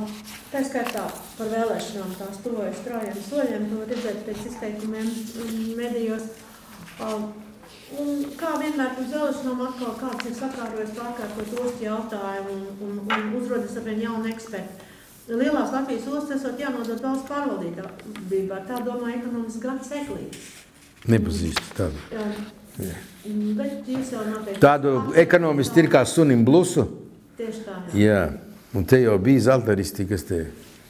Tā skaitā par vēlēšanām tās tuvojas strājiem soļiem, to redzēt pēc izteikumiem medijos. Un kā vienmēr pirms vēlēšanām atkal kāds ir sakārojis pārkārtot ostu jautājumu un uzrodas ar vien jaunu ekspertu. Lielās Latvijas ostas esot jānodot valsts pārvaldībā, tā domā ekonomists Gatis Eklītis. Nepazīstu tādu. Jā. Bet jūs jau noteikti... Tādu ekonomistu ir kā sunim blusu? Tieši tā, jā. Jā. Un te jau bija zeltaristi, kas te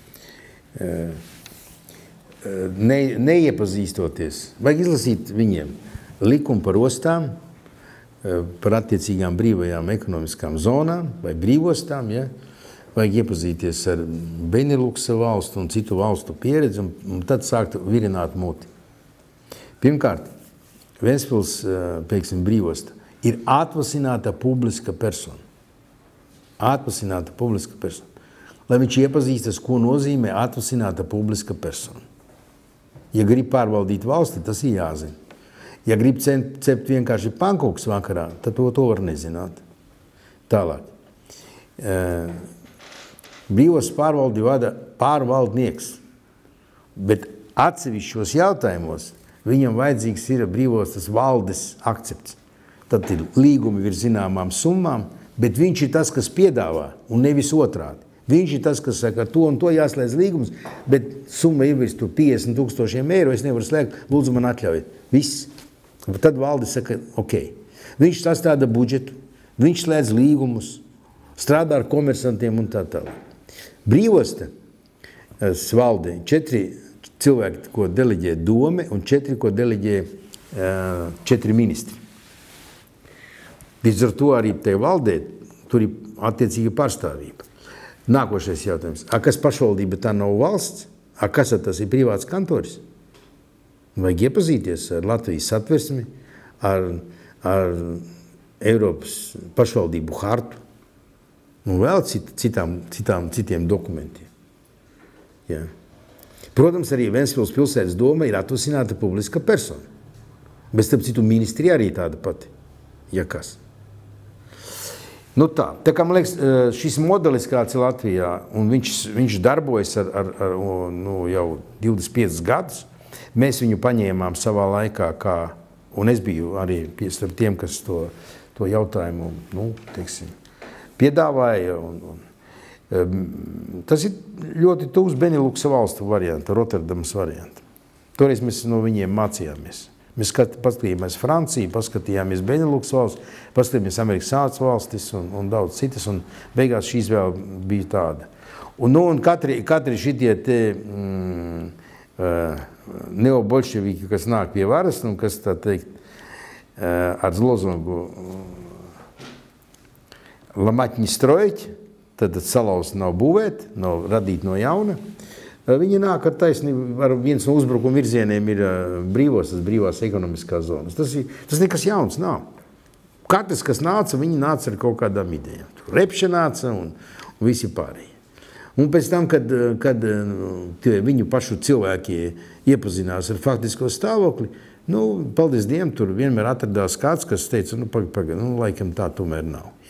neiepazīstoties. Vajag izlasīt viņiem likumu par ostām, par attiecīgām brīvajām ekonomiskām zonām vai brīvostām, ja? Vajag iepazīties ar Beneluksa valstu un citu valstu pieredzi un tad sākt virināt muti. Pirmkārt, Ventspils, pieksim, brīvosta ir atvasināta publiska persona. Atvasināta publiska persona. Lai viņš iepazīstas, ko nozīmē atvasināta publiska persona. Ja grib pārvaldīt valsti, tas ir jāzina. Ja grib cept vienkārši pankūks vakarā, tad to var nezināt. Tālāk. Brīvos pārvaldi vada pārvaldnieks, bet atsevišķos jautājumos viņam vajadzīgs ir brīvostas valdes akcepts. Tad ir līgumi virs zināmām summām, bet viņš ir tas, kas piedāvā, un nevis otrādi. Viņš ir tas, kas saka, ar to un to jāslēdz līgums, bet summa ir virs 50 000 eiro, es nevaru slēgt, lūdzu man atļaujiet. Viss. Tad valde saka, ok. Viņš sastāda budžetu, viņš slēdz līgumus, strādā ar komersantiem un tā tālāk. Brīvosta valdē 4 cilvēki, ko deleģē dome, un 4, ko deleģē 4 ministri. Līdz ar to arī te valdē, tur ir attiecīga pārstāvība. Nākošais jautājums. Kas pašvaldība tā nav valsts? Kas tas ir privāts kantoris? Vajag iepazīties ar Latvijas satversmi, ar Eiropas pašvaldību hartu un vēl citiem dokumentiem. Jā. Protams, arī Ventspils pilsētas doma ir atvasināta publiska persona. Bet starp citu ministrija arī tāda pati. Ja kas? Nu tā kā man liekas, šis modelis, kāds ir Latvijā, un viņš darbojas jau 25 gadus, mēs viņu paņēmām savā laikā, un es biju arī starp tiem, kas to jautājumu, piedāvāja. Tas ir ļoti tuvs Beneluksa valstu varianta, Rotterdamas varianta. Toreiz mēs no viņiem mācījāmies. Mēs paskatījāmies Franciju, paskatījāmies Beneluks valsts, paskatījāmies Amerikas Savienotās valstis un daudz citas, un beigās šī izvēle bija tāda. Un katri šitie te neobolševiki, kas nāk pie varas, un kas, tā teikt, ar lozungu lamāt не строить, tad salauzt nav būvēt, nav radīt no jauna. Viņi nāk ar taisnību, viens no uzbrukuma virzieniem ir brīvās ekonomiskās zonas. Tas nekas jauns nav. Katrs, kas nāca, viņi nāca ar kaut kādām idejām. Repša nāca un visi pārējie. Un pēc tam, kad viņu pašu cilvēki iepazinās ar faktisko stāvokli, paldies Dievam, tur vienmēr atradās kāds, kas teica, laikam tā tomēr nav.